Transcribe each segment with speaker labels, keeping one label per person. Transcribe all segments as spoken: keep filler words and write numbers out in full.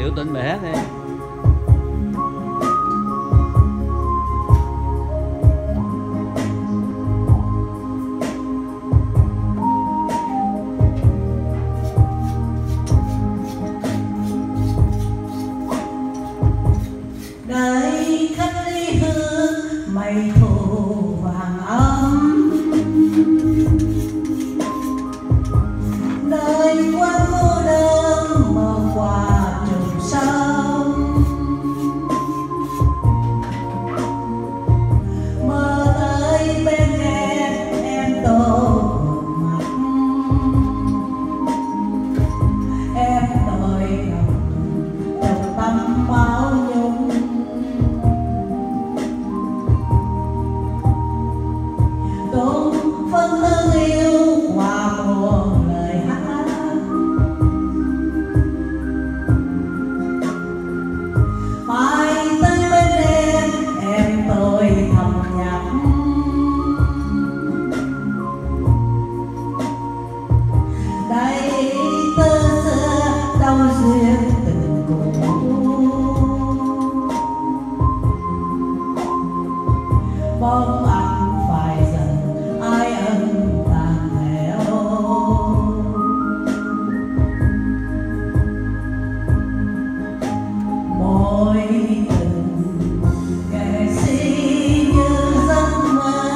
Speaker 1: biểu tình bài hát đi.
Speaker 2: Đây khách ly hương mây thu vàng ấm, nơi quan cô đơn mơ qua trường sông, mơ tới bên em em tô mặt, em tôi trong tâm máu nhung. Tôn phân thương yêu qua buồn lời hát, mãi tới bên em em tôi thầm nhắc, đây từ xưa đau duyên tình cũ, bóng anh phải dần ai ân tàn theo, mối tình kẻ si như giấc mơ,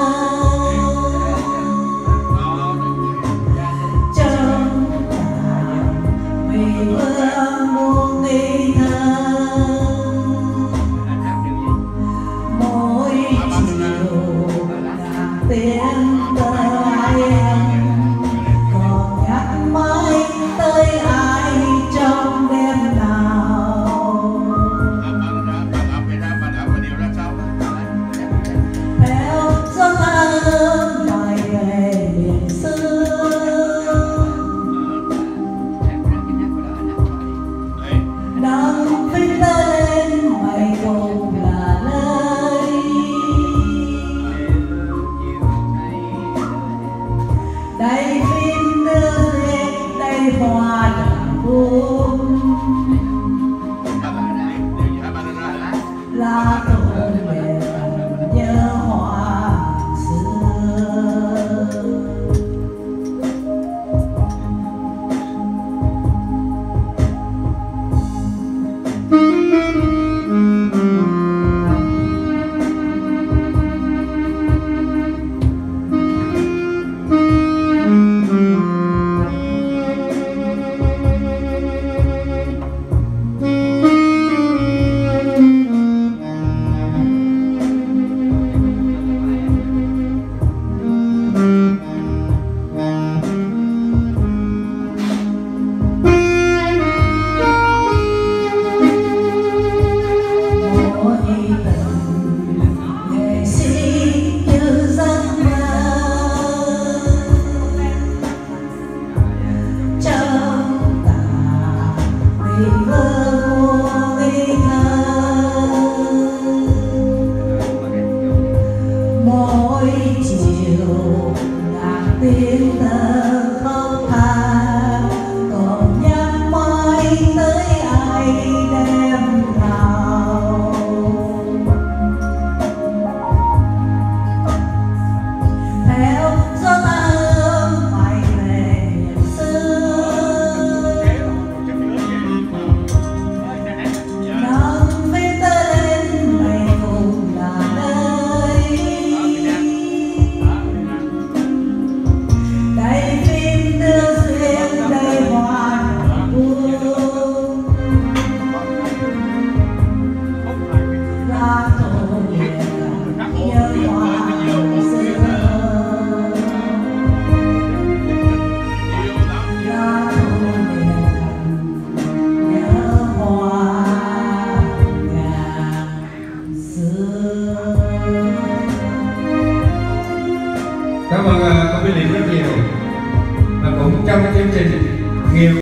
Speaker 2: trong tràn vì mưa muôn nghi thơ, mỗi chiều ngàn tiếng tơ em còn nhắc mãi tới ai trong đêm nào, theo gió thơm lại về miền xưa, nắng vinh lên mây cùng là nơi, đây phim đưa lên đây hoa đằng vui.